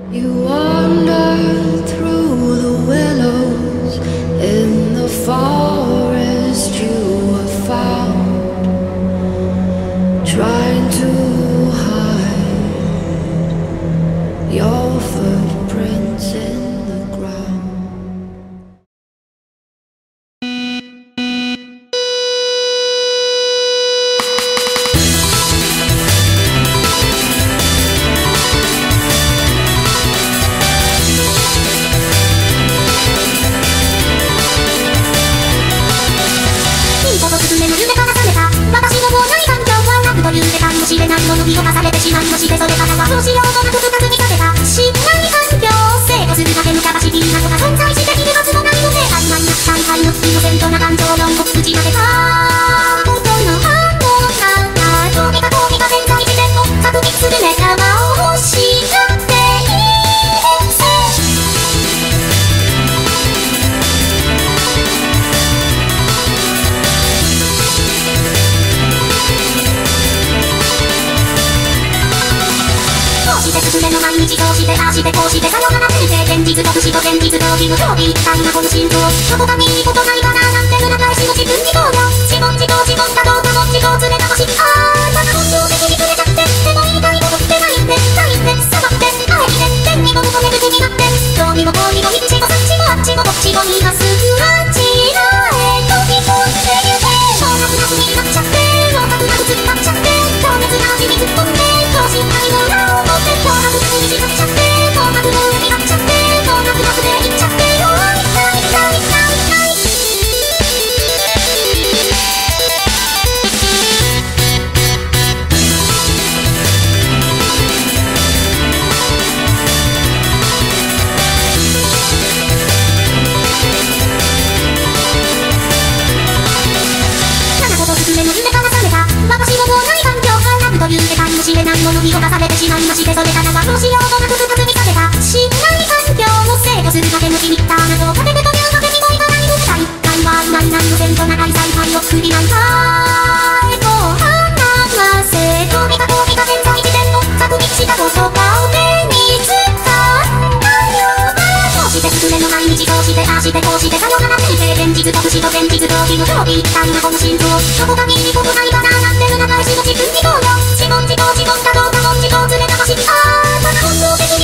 You wander through the willows in the forest you have found, trying to hide your footprints in the ground. 知れないものに侵されてしまいまして、それからはどうしようもなく深くにさせた知らない環境、生徒するだけのキャパシティなどが存在しているはずもないので、曖昧な大会のイノセントな感情論を口なでた音の反応がどうにかどうにか潜在自然を確認する目玉を失っているせ進めの毎日そうしてああしてこうしてさよなら先生現実と不死と現実逃避の競技みたいなこの心臓どこかにいいことないかななんて裏返しの自分に考慮自問自答自問かどうかも自己連れたしああただ本能的に触れちゃってでも言いたいことってないんでさまってあえて天にも求める気になってどうにもこうにも一もそっちもあっちもどっちも今すぐあちらへ飛び込んでゆけもうなくなくになっちゃってもうなくなく突っ張っちゃって情熱な味に突っ込んで等身大の裏を持ってもうなくなくになっちゃってもうなくの上になっちゃってもうなくなくでいっちゃってよ知れないものに侵されてしまいまして、それからはどうしようもなく深くにさせた信頼環境を制御するだけのリミッターなどを立ててというわけにもいかないので大会はないないの線と長い再会を振りなんかへと放わせどうにかどうにか潜在自然を確認したことが目につかんだよどうしてすぐれの毎日そうしてああしてこうしてさよなら先生現実と不死と現実逃避の競技みたいなこの心臓どこかにいいことないかななんて裏返しの自分に考慮自問自答自問かどうかも自己連れたしああただ本能的に